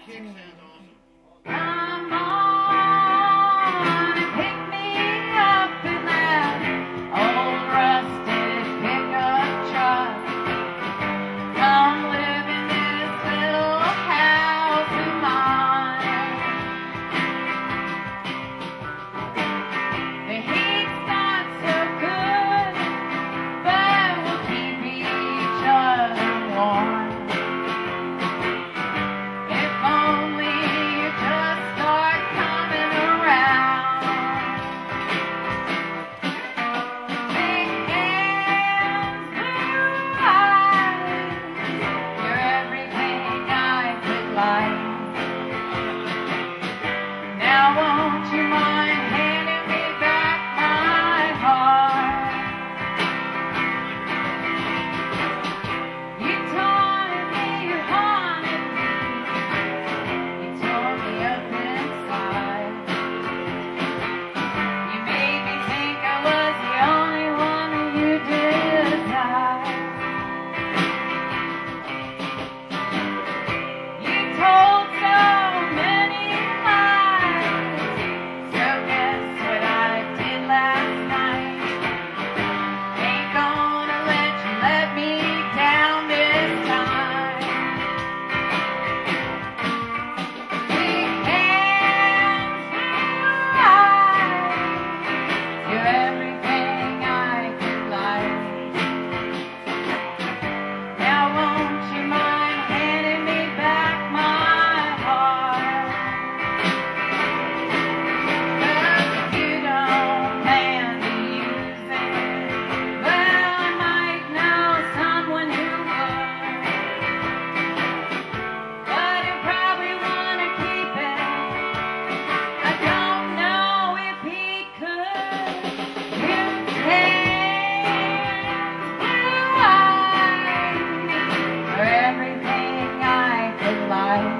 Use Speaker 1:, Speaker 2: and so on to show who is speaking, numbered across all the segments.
Speaker 1: Come on, pick me up in that old rusted pickup truck. Come live in this little house of mine. The heat's not so good, but we'll keep each other warm. Now won't you mind handing me back my heart? You taunted me, you haunted me, you tore me up inside. You made me think I was the only one that you desired. You told so many lies, so guess what I did last night? Ain't gonna let you let me down this time. Big hands, blue eyes, you're everything I could like. Now won't you mind handing me back my heart? 'Cause if you don't plan to use it, well, I might know someone who would. But he'll probably want to keep it. I don't know if he could. Blue hands, blue eyes, are everything I could like.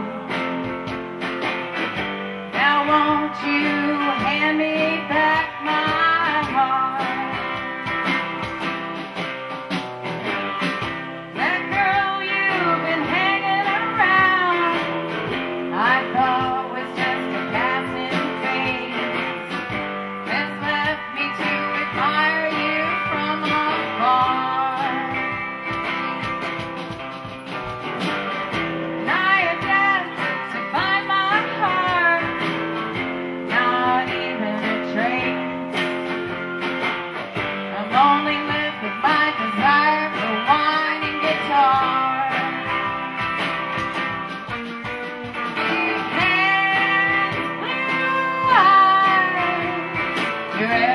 Speaker 1: Now won't you hand me back my heart? That girl you've been hanging around, I thought was just a passing phase, has left me to admire you from afar. And I attempt to find my heart, not even a trace. I'm only left with my desire for wine and guitar. Big hands, blue eyes, you're